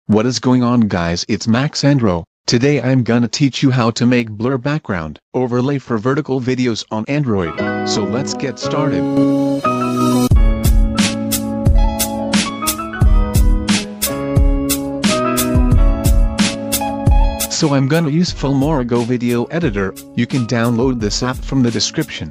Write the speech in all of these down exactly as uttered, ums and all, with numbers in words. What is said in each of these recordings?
What is going on, guys? It's Maxandro. Today I'm gonna teach you how to make blur background overlay for vertical videos on Android. So let's get started. So I'm gonna use Filmora Go video editor. You can download this app from the description.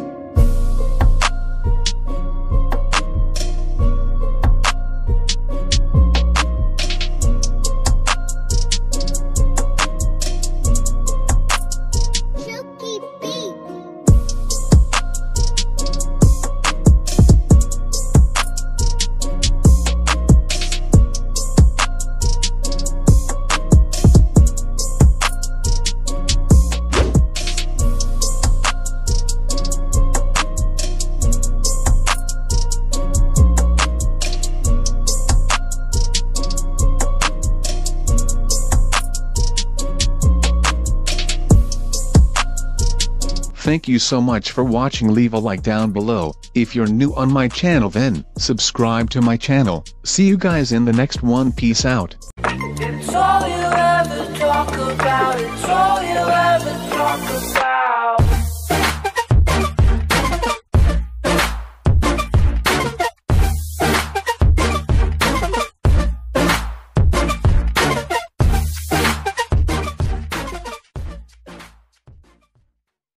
Thank you so much for watching. Leave a like down below. If you're new on my channel, then subscribe to my channel. See you guys in the next one. Peace out. It's all you ever talk about. It's all you ever talk about.